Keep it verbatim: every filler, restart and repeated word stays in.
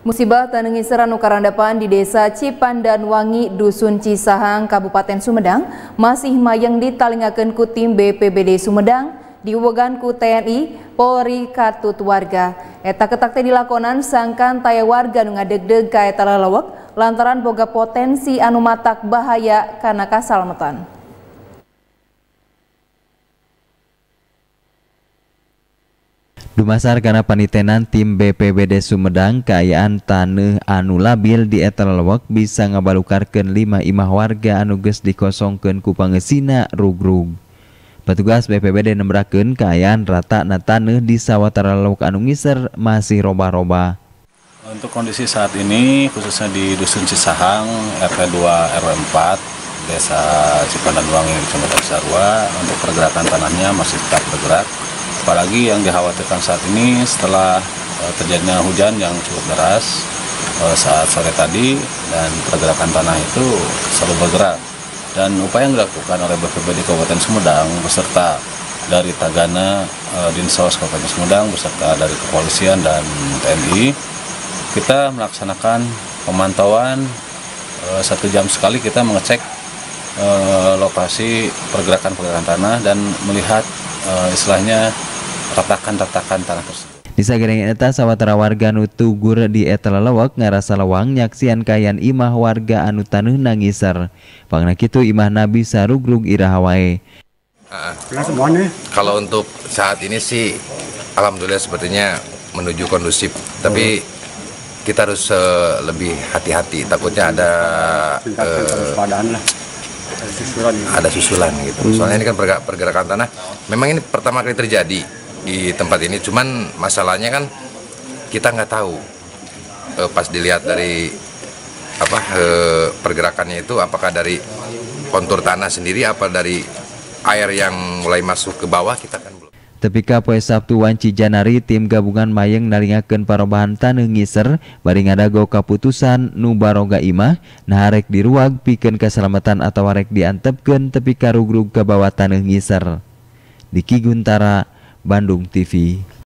Musibah tanengiser anu karandapan di Desa Cipandan Wangi, Dusun Cisahang, Kabupaten Sumedang masih mayang ditalingakeun ku tim B P B D Sumedang diuwegan ku T N I, Polri, katut warga. Eta ketak teh dilakonan sangkan taya warga nu ngadegdeg ka eta lalawek lantaran boga potensi anu matak bahaya kana kasalmetan. Dumasar karena panitenan tim B P B D Sumedang, kaayaan taneuh anu labil di eta lalawek bisa ngabalukarkeun lima imah warga anu geus dikosongkeun ku pangeusina rugrug. Petugas B P B D nembrakeun kaayaan rata na taneuh di sawatara lalawek anu ngiser masih roba-roba. Untuk kondisi saat ini khususnya di Dusun Cisahang R T dua R W empat Desa Cipandan Wangi Kecamatan Cisarua, untuk pergerakan tanahnya masih tetap bergerak. Apalagi yang dikhawatirkan saat ini setelah uh, terjadinya hujan yang cukup deras uh, saat sore tadi, dan pergerakan tanah itu selalu bergerak. Dan upaya yang dilakukan oleh B P B D Kabupaten Sumedang beserta dari Tagana, uh, Dinsos Kabupaten Sumedang beserta dari kepolisian dan T N I, kita melaksanakan pemantauan uh, satu jam sekali. Kita mengecek uh, lokasi pergerakan-pergerakan tanah dan melihat uh, istilahnya retakan-retakan tanah tersebut. Di sagereng eta sawatara warga nu tugur di eta lalawek ngarasa lawang nyaksian kayan imah warga anu taneuhna ngiser. Pangna kitu imahna bisa rugrug iraha wae. Uh, kalau untuk saat ini sih alhamdulillah sepertinya menuju kondusif, tapi kita harus uh, lebih hati-hati, takutnya ada uh, ada susulan gitu. Soalnya ini kan pergerakan tanah memang ini pertama kali terjadi di tempat ini, cuman masalahnya kan kita nggak tahu e, pas dilihat dari apa e, pergerakannya itu apakah dari kontur tanah sendiri apa dari air yang mulai masuk ke bawah, kita kan belum. Tepika poe Sabtu wanci Janari tim gabungan mayeng nalingakeun parobahan taneuh ngiser bari ngadago kaputusan nu baroga imah naharek diruag pikeun kasalamatan atau arek diantepkeun tepi ka rugrug ka bawah taneuh ngiser. Diki Guntara, Bandung T V.